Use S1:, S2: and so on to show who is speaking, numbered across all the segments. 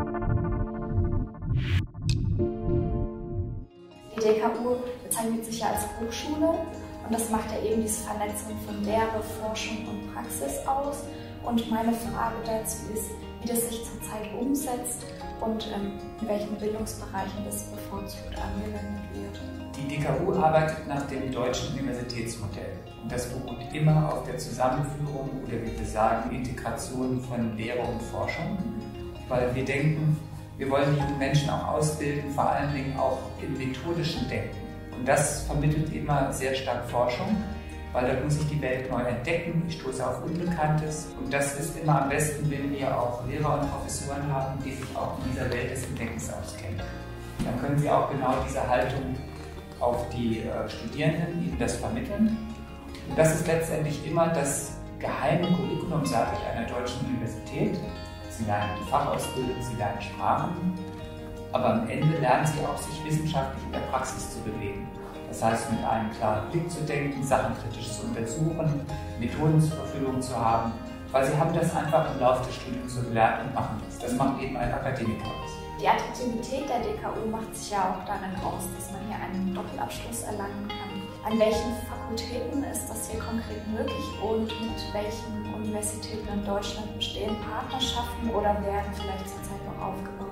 S1: Die DKU bezeichnet sich ja als Hochschule und das macht ja eben diese Vernetzung von Lehre, Forschung und Praxis aus. Und meine Frage dazu ist, wie das sich zurzeit umsetzt und in welchen Bildungsbereichen das bevorzugt angewendet wird.
S2: Die DKU arbeitet nach dem deutschen Universitätsmodell und das beruht immer auf der Zusammenführung oder wie wir sagen, Integration von Lehre und Forschung, weil wir denken, wir wollen die jungen Menschen auch ausbilden, vor allen Dingen auch im methodischen Denken. Und das vermittelt immer sehr stark Forschung, weil dort muss ich die Welt neu entdecken, ich stoße auf Unbekanntes. Und das ist immer am besten, wenn wir auch Lehrer und Professoren haben, die sich auch in dieser Welt des Entdeckens auskennen. Dann können sie auch genau diese Haltung auf die Studierenden ihnen das vermitteln. Und das ist letztendlich immer das geheime Curriculum, sage ich, einer deutschen Universität. Sie lernen die Fachausbildung, sie lernen Sprachen, aber am Ende lernen sie auch, sich wissenschaftlich in der Praxis zu bewegen. Das heißt, mit einem klaren Blick zu denken, Sachen kritisch zu untersuchen, Methoden zur Verfügung zu haben, weil sie haben das einfach im Laufe des Studiums so gelernt und machen das. Das macht eben ein Akademiker aus.
S1: Die Attraktivität der DKU macht sich ja auch darin aus, dass man hier einen Doppelabschluss erlangen kann. An welchen Fakultäten ist das hier konkret möglich und mit welchen Universitäten in Deutschland bestehen Partnerschaften oder werden vielleicht zurzeit noch aufgebaut?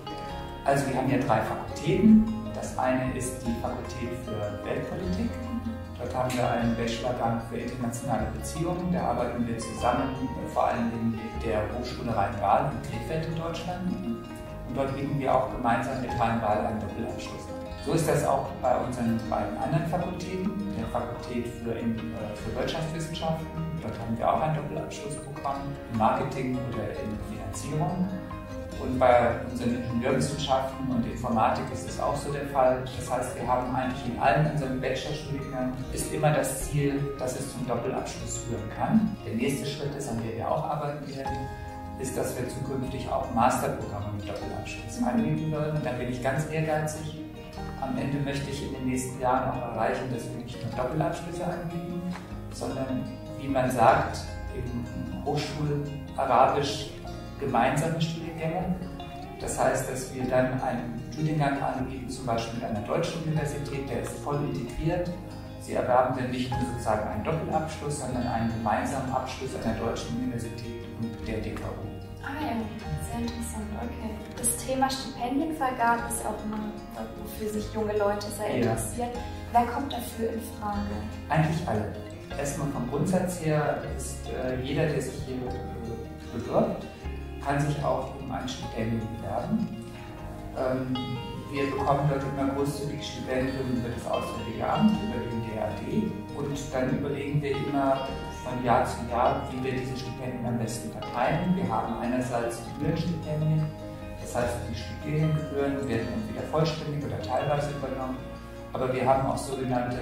S2: Also wir haben hier 3 Fakultäten. Das eine ist die Fakultät für Weltpolitik. Dort haben wir einen Bachelorgang für internationale Beziehungen. Da arbeiten wir zusammen, vor allem mit der Hochschule Rhein-Waal in Krefeld in Deutschland. Und dort bieten wir auch gemeinsam mit Rhein-Waal einen Doppelabschluss. So ist das auch bei unseren beiden anderen Fakultäten, der Fakultät für Wirtschaftswissenschaften. Dort haben wir auch ein Doppelabschlussprogramm in Marketing oder in Finanzierung. Und bei unseren Ingenieurwissenschaften und Informatik ist es auch so der Fall. Das heißt, wir haben eigentlich in allen unseren Bachelorstudiengängen ist immer das Ziel, dass es zum Doppelabschluss führen kann. Der nächste Schritt ist, an dem wir auch arbeiten werden, ist, dass wir zukünftig auch Masterprogramme mit Doppelabschluss anbieten würden. Und da bin ich ganz ehrgeizig. Am Ende möchte ich in den nächsten Jahren auch erreichen, dass wir nicht nur Doppelabschlüsse anbieten, sondern, wie man sagt, im Hochschul-Arabisch gemeinsame Studiengänge. Das heißt, dass wir dann einen Studiengang anbieten, zum Beispiel mit einer deutschen Universität, der ist voll integriert. Sie erwerben dann nicht nur sozusagen einen Doppelabschluss, sondern einen gemeinsamen Abschluss einer deutschen Universität und der DKU.
S1: Ah ja, sehr interessant, okay. Das Thema Stipendienvergabe ist auch immer, wofür sich junge Leute sehr interessieren. Wer kommt dafür in Frage?
S2: Eigentlich alle. Erstmal vom Grundsatz her ist jeder, der sich hier bewirbt, kann sich auch um ein Stipendium bewerben. Wir bekommen dort immer großzügig Stipendien über das Auswärtige Amt, über den DAD. Und dann überlegen wir immer von Jahr zu Jahr, wie wir diese Stipendien am besten verteilen. Wir haben einerseits Gebührenstipendien, das heißt, die Studiengebühren werden entweder vollständig oder teilweise übernommen. Aber wir haben auch sogenannte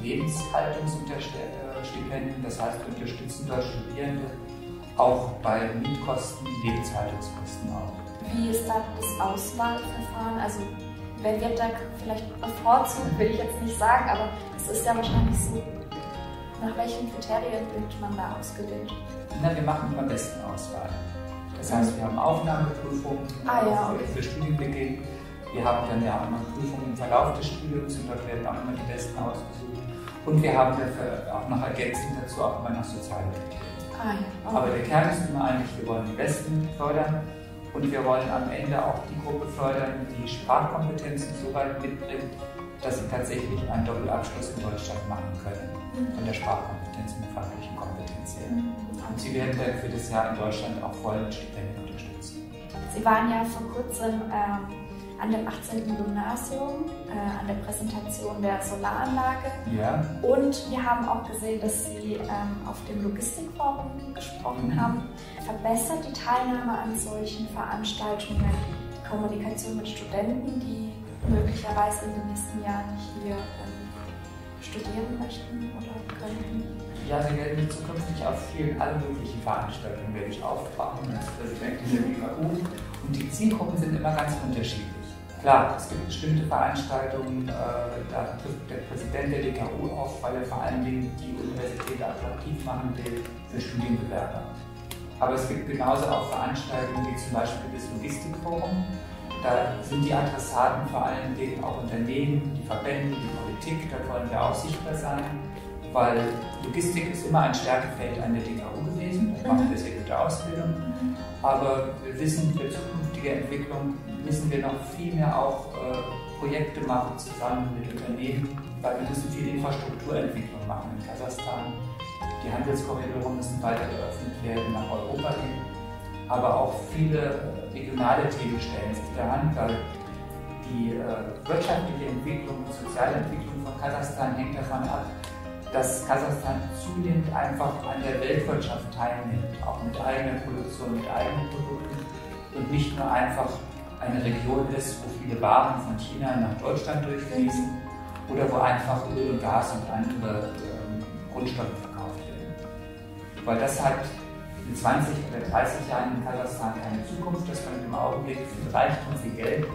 S2: Lebenshaltungsstipendien, das heißt, wir unterstützen dort Studierende auch bei Mietkosten, Lebenshaltungskosten auch.
S1: Wie ist da das Auswahlverfahren? Also wer wird da vielleicht bevorzugt, will ich jetzt nicht sagen, aber es ist ja wahrscheinlich so. Nach welchen Kriterien wird man da ausgewählt?
S2: Na, wir machen immer Bestenauswahl. Das heißt, wir haben Aufnahmeprüfungen für Studienbeginn. Wir haben dann ja auch noch Prüfungen im Verlauf des Studiums und dort werden auch immer die Besten ausgesucht. Und wir haben dafür auch noch ergänzend dazu auch immer noch soziale Kriterien. Aber der Kern ist immer eigentlich, wir wollen die Besten fördern und wir wollen am Ende auch die Gruppe fördern, die Sprachkompetenzen so weit mitbringt, dass sie tatsächlich einen Doppelabschluss in Deutschland machen können. Von der Sprachkompetenz und der fachlichen Kompetenz her. Und sie werden dann für das Jahr in Deutschland auch voll mit Stipendien unterstützt.
S1: Sie waren ja vor kurzem an dem 18. Gymnasium, an der Präsentation der Solaranlage.
S2: Ja.
S1: Und wir haben auch gesehen, dass Sie auf dem Logistikforum gesprochen haben. Verbessert die Teilnahme an solchen Veranstaltungen die Kommunikation mit Studenten, die möglicherweise in den nächsten Jahren hier studieren möchten oder könnten?
S2: Ja, wir werden zukünftig auf alle möglichen Veranstaltungen werde ich aufbauen als Präsidentin der DKU. Und die Zielgruppen sind immer ganz unterschiedlich. Klar, es gibt bestimmte Veranstaltungen, da trifft der Präsident der DKU auf, weil er vor allen Dingen die Universität attraktiv machen will für Studienbewerber. Aber es gibt genauso auch Veranstaltungen wie zum Beispiel das Logistikforum. Da sind die Adressaten vor allen Dingen auch Unternehmen, die Verbände, die Politik, da wollen wir auch sichtbar sein, weil Logistik ist immer ein Stärkefeld an der DKU gewesen, da machen wir sehr gute Ausbildung, aber wir wissen, für zukünftige Entwicklung müssen wir noch viel mehr auch Projekte machen zusammen mit Unternehmen, weil wir müssen viel Infrastrukturentwicklung machen in Kasachstan. Die Handelskorridore müssen weiter geöffnet werden nach Europa hin, aber auch viele regionale Themen stellen sich daran, weil die wirtschaftliche Entwicklung und soziale Entwicklung von Kasachstan hängt davon ab, dass Kasachstan zunehmend einfach an der Weltwirtschaft teilnimmt, auch mit eigener Produktion, mit eigenen Produkten und nicht nur einfach eine Region ist, wo viele Waren von China nach Deutschland durchfließen oder wo einfach Öl und Gas und andere Grundstoffe verkauft werden. Weil das hat in 20 oder 30 Jahren in Kasachstan keine Zukunft, das man im Augenblick viel Reichtum, viel Geld,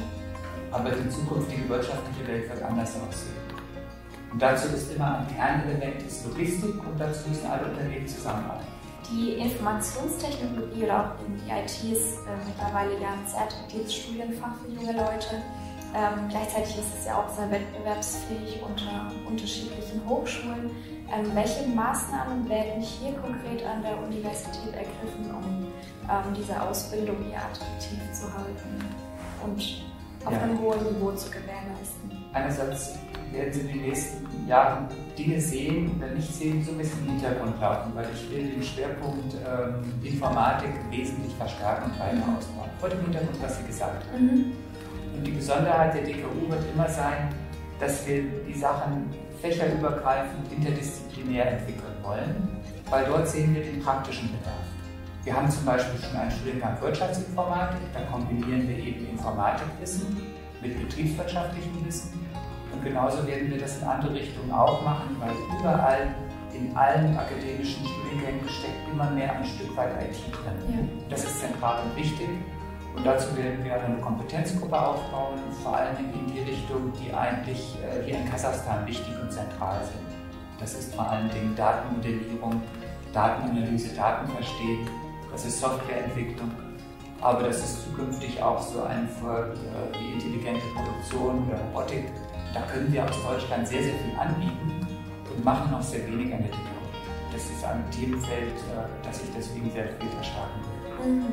S2: aber die zukünftige wirtschaftliche Welt wird anders aussehen. Und dazu ist immer ein Kernelement ist Logistik und dazu müssen alle Unternehmen zusammenarbeiten.
S1: Die Informationstechnologie oder auch die IT ist mittlerweile ja ein sehr attraktives Studienfach für junge Leute. Gleichzeitig ist es ja auch sehr wettbewerbsfähig unter unterschiedlichen Hochschulen. Welche Maßnahmen werden hier konkret an der Universität ergriffen, um diese Ausbildung hier attraktiv zu halten und auf einem hohen Niveau zu gewährleisten?
S2: Einerseits werden Sie in den nächsten Jahren Dinge sehen oder nicht sehen, die so ein bisschen im Hintergrund laufen, weil ich will den Schwerpunkt Informatik wesentlich verstärken und weiter ausbauen. Vor dem Hintergrund, was Sie gesagt haben. Und die Besonderheit der DKU wird immer sein, dass wir die Sachen fächerübergreifend, interdisziplinär entwickeln wollen, weil dort sehen wir den praktischen Bedarf. Wir haben zum Beispiel schon einen Studiengang Wirtschaftsinformatik, da kombinieren wir eben Informatikwissen mit betriebswirtschaftlichem Wissen. Und genauso werden wir das in andere Richtungen auch machen, weil überall in allen akademischen Studiengängen steckt immer mehr ein Stück weit IT drin. Ja. Das ist zentral und wichtig. Und dazu werden wir eine Kompetenzgruppe aufbauen, vor allem in die Richtung, die eigentlich hier in Kasachstan wichtig und zentral sind. Das ist vor allen Dingen Datenmodellierung, Datenanalyse, Datenverstehen, das ist Softwareentwicklung. Aber das ist zukünftig auch so ein Feld wie intelligente Produktion oder Robotik. Da können wir aus Deutschland sehr, sehr viel anbieten und machen noch sehr wenig an der DKU. Das ist ein Themenfeld, das ich deswegen sehr viel verstärken will.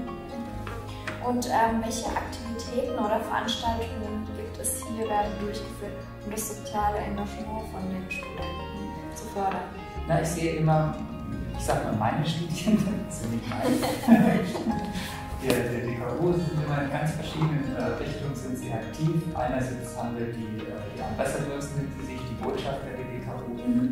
S1: Und welche Aktivitäten oder Veranstaltungen gibt es hier, werden durchgeführt, um das soziale Engagement von den Studenten zu fördern?
S2: Na, ich sehe immer, ich sage mal meine Studien, das sind nicht meine. Der DKU sind immer in ganz verschiedenen Richtungen sind sie aktiv. Einerseits haben wir die Ambassadors, nennt sie sich, die Botschafter der DKU.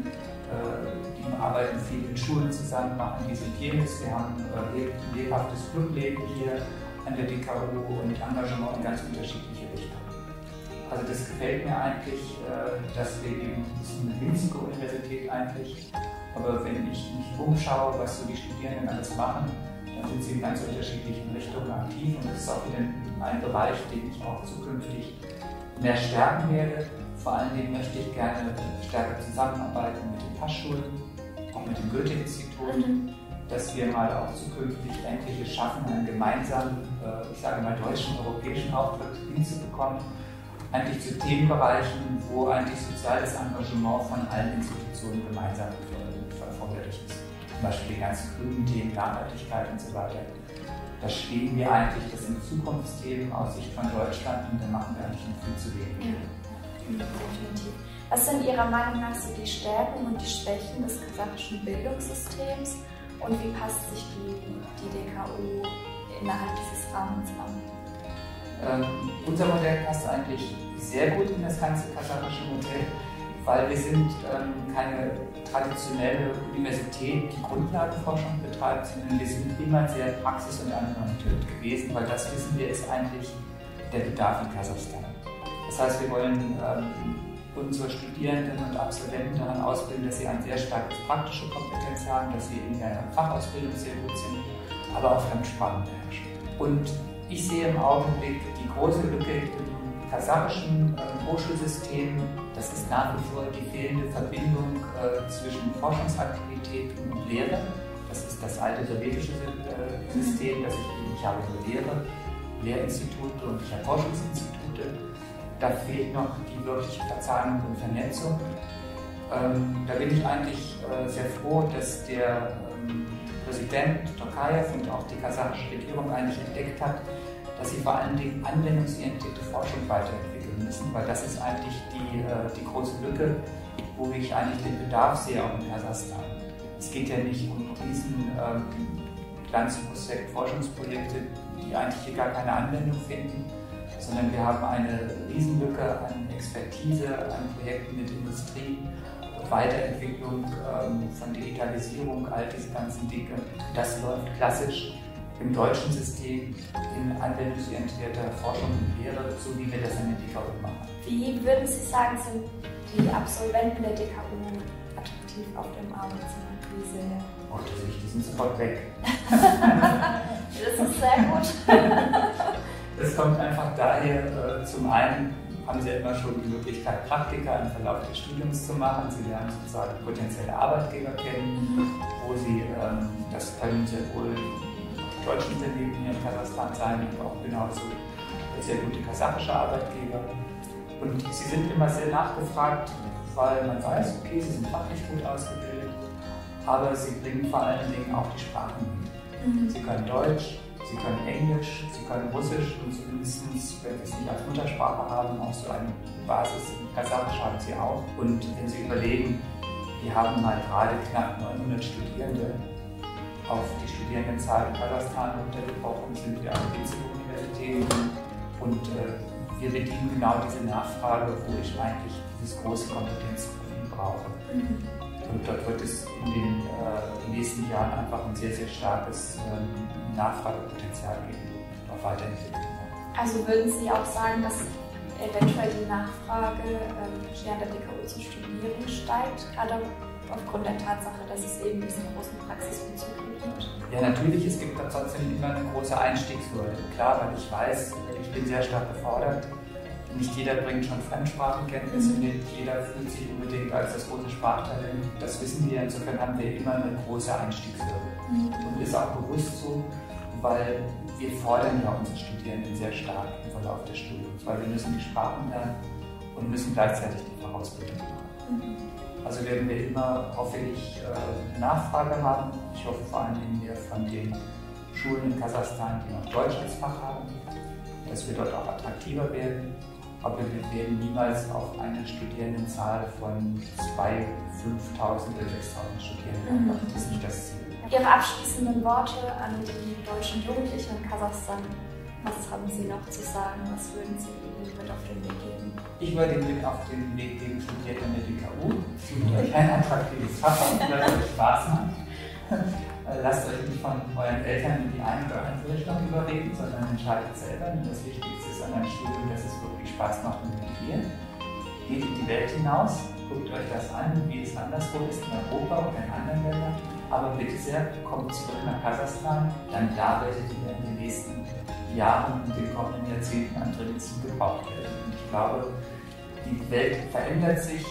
S2: Die arbeiten viel mit Schulen zusammen, machen diese Games. Wir haben ein lebhaftes Clubleben hier an der DKU und Engagement in ganz unterschiedliche Richtungen. Also das gefällt mir eigentlich, dass wir eben, das ist eine winzige Universität eigentlich, aber wenn ich mich umschaue, was so die Studierenden alles machen, dann sind sie in ganz unterschiedlichen Richtungen aktiv und das ist auch wieder ein Bereich, den ich auch zukünftig mehr stärken werde. Vor allen Dingen möchte ich gerne stärker zusammenarbeiten mit den Fachschulen, auch mit dem Goethe-Institut, dass wir mal auch zukünftig endlich es schaffen, einen gemeinsamen, ich sage mal deutschen, europäischen Auftritt hinzubekommen, eigentlich zu Themenbereichen, wo eigentlich soziales Engagement von allen Institutionen gemeinsam erforderlich ist. Zum Beispiel die ganzen grünen Themen, Nachhaltigkeit und so weiter. Da stehen wir eigentlich, das sind Zukunftsthemen aus Sicht von Deutschland und da machen wir eigentlich noch viel zu wenig.
S1: Ja, definitiv. Was sind Ihrer Meinung nach so die Stärken und die Schwächen des kasachischen Bildungssystems und wie passt sich die DKU innerhalb dieses Rahmens an?
S2: Unser Modell passt eigentlich sehr gut in das ganze kasachische Modell, weil wir sind keine traditionelle Universität, die Grundlagenforschung betreibt, sondern wir sind immer sehr praxis- und anwendungsorientiert gewesen, weil das wissen wir ist eigentlich der Bedarf in Kasachstan. Das heißt, wir wollen unsere Studierenden und Absolventen daran ausbilden, dass sie ein sehr starkes praktische Kompetenz haben, dass sie in der Fachausbildung sehr gut sind, aber auch Fremdsprachen beherrschen. Und ich sehe im Augenblick die große Lücke im kasachischen Hochschulsystem. Das ist nach wie vor die fehlende Verbindung zwischen Forschungsaktivitäten und Lehre. Das ist das alte sowjetische System, das ich habe nur Lehrinstitute und ich habe Forschungsinstitute. Da fehlt noch die wirkliche Verzahnung und Vernetzung. Da bin ich eigentlich sehr froh, dass der Präsident Tokajew und auch die kasachische Regierung eigentlich entdeckt hat, dass sie vor allen Dingen anwendungsorientierte Forschung weiterentwickeln müssen, weil das ist eigentlich die große Lücke, wo ich eigentlich den Bedarf sehe, auch in Kasachstan. Es geht ja nicht um riesen Forschungsprojekte, die eigentlich hier gar keine Anwendung finden, sondern wir haben eine Riesenlücke an Expertise, an Projekten mit Industrie, Weiterentwicklung von Digitalisierung, all diese ganzen Dinge. Das läuft klassisch im deutschen System in anwendungsorientierter Forschung und Lehre, so wie wir das in der DKU machen.
S1: Wie würden Sie sagen, sind die Absolventen der DKU attraktiv auf dem Arbeitsmarkt? Wie sehr?
S2: Oh, die sind sofort weg.
S1: Das ist sehr gut.
S2: Das kommt einfach daher, zum einen haben sie ja immer schon die Möglichkeit, Praktika im Verlauf des Studiums zu machen. Sie lernen sozusagen potenzielle Arbeitgeber kennen, wo sie, das können sehr wohl deutsche Unternehmen hier in Kasachstan sein, aber auch genauso sehr gute kasachische Arbeitgeber. Und sie sind immer sehr nachgefragt, weil man weiß, okay, sie sind fachlich gut ausgebildet, aber sie bringen vor allen Dingen auch die Sprachen mit. Sie können Deutsch, sie können Englisch, sie können Russisch und zumindest, wenn sie es nicht als Muttersprache haben, auch so eine Basis in Kasachisch haben sie auch. Und wenn Sie überlegen, wir haben mal gerade knapp 900 Studierende auf die Studierendenzahl in Kasachstan runtergebrochen, sind wir an Winzig-Universitäten und wir bedienen genau diese Nachfrage, wo ich eigentlich dieses große Kompetenzprofil brauche. Und dort wird es in den nächsten Jahren einfach ein sehr, sehr starkes Nachfragepotenzial geben auf Weiterentwicklung.
S1: Also würden Sie auch sagen, dass eventuell die Nachfrage, hier an der DKU zu studieren, steigt, gerade aufgrund der Tatsache, dass es eben diesen großen Praxisbezug gibt?
S2: Ja, natürlich, es gibt da trotzdem immer eine große Einstiegshürde. Klar, weil ich weiß, ich bin sehr stark gefordert. Nicht jeder bringt schon Fremdsprachenkenntnisse mit, jeder fühlt sich unbedingt als das große Sprachtalent. Das wissen wir, insofern haben wir immer eine große Einstiegshürde. Und ist auch bewusst so, weil wir fordern ja unsere Studierenden sehr stark im Verlauf des Studiums, weil wir müssen die Sprachen lernen und müssen gleichzeitig die Vorausbildung machen. Also werden wir immer, hoffe ich, Nachfrage haben. Ich hoffe vor allen Dingen wir von den Schulen in Kasachstan, die noch Deutsch als Fach haben, dass wir dort auch attraktiver werden. Aber wir werden niemals auf eine Studierendenzahl von 2.000, 5.000 oder 6.000 Studierenden kommen. Das ist nicht das Ziel.
S1: Ihre abschließenden Worte an die deutschen Jugendlichen in Kasachstan, was haben Sie noch zu sagen? Was würden Sie ihnen mit auf den Weg geben?
S2: Ich würde Ihnen mit auf den Weg geben, studiert an der DKU. Sucht euch ein attraktives Fach und lasst euch Spaß machen. Lasst euch nicht von euren Eltern in die eine oder andere Richtung überreden, sondern entscheidet selber. Und das Wichtigste ist an einem Studium, dass es wirklich Spaß macht und motiviert. Geht in die Welt hinaus, guckt euch das an, wie es anderswo ist in Europa oder in anderen Ländern. Aber bitte sehr, kommt zurück nach Kasachstan, dann da werdet ihr in den nächsten Jahren und den kommenden Jahrzehnten an Tradition gebraucht werden. Und ich glaube, die Welt verändert sich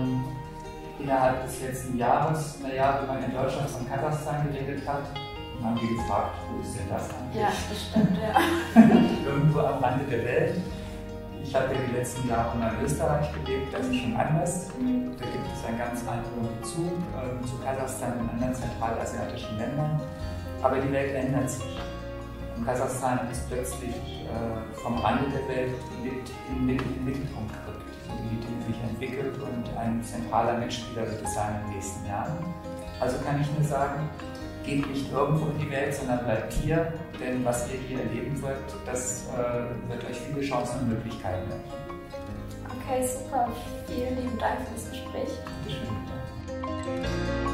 S2: innerhalb des letzten Jahres. Naja, wenn man in Deutschland von Kasachstan geredet hat, dann haben die gefragt, wo ist denn das eigentlich?
S1: Ja, das stimmt, ja.
S2: Irgendwo am Rande der Welt. Ich habe ja die letzten Jahre mal in Österreich gelebt, das ist schon anders. Da gibt es einen ganz anderen Bezug zu Kasachstan und anderen zentralasiatischen Ländern. Aber die Welt ändert sich. Und Kasachstan ist plötzlich vom Rande der Welt in den Mittelpunkt gerückt, so wie die Dinge sich entwickelt und ein zentraler Mitspieler wird es sein in den nächsten Jahren. Also kann ich nur sagen, geht nicht irgendwo in die Welt, sondern bleibt hier, denn was ihr hier erleben wird, das wird euch viele Chancen und Möglichkeiten eröffnen.
S1: Okay, super. Vielen lieben Dank für das Gespräch.
S2: Bitte schön.